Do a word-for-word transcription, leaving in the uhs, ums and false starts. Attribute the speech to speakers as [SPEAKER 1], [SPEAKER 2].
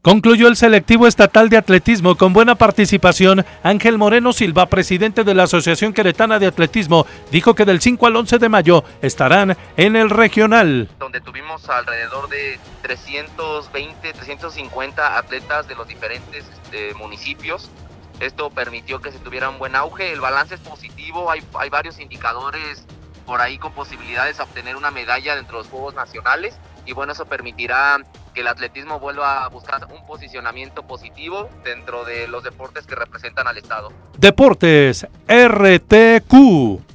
[SPEAKER 1] Concluyó el selectivo estatal de atletismo con buena participación. Ángel Moreno Silva, presidente de la Asociación Queretana de Atletismo, dijo que del cinco al once de mayo estarán en el regional.
[SPEAKER 2] Donde tuvimos alrededor de trescientos veinte, trescientos cincuenta atletas de los diferentes este, municipios. Esto permitió que se tuviera un buen auge. El balance es positivo, hay, hay varios indicadores por ahí con posibilidades de obtener una medalla dentro de los Juegos Nacionales. Y bueno, eso permitirá que el atletismo vuelva a buscar un posicionamiento positivo dentro de los deportes que representan al Estado.
[SPEAKER 1] Deportes R T Q.